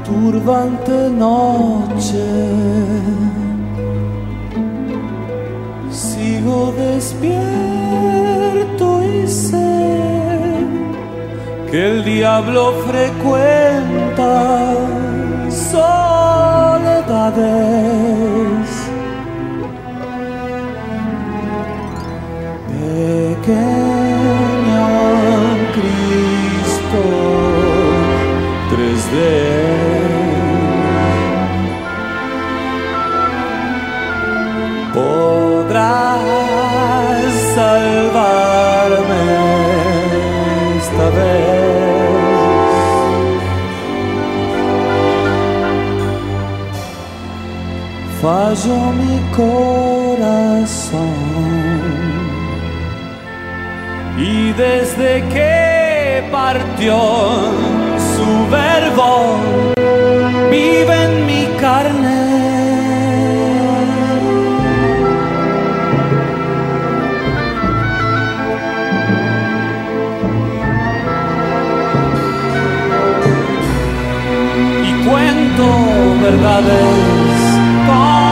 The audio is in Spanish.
turbante noche, sigo despierto y sé que el diablo frecuenta soledades. Pequeño Cristo 3D, podrás salvarme esta vez. Falló mi corazón y desde que partió su verbo vive en mi carne. Y cuento verdades con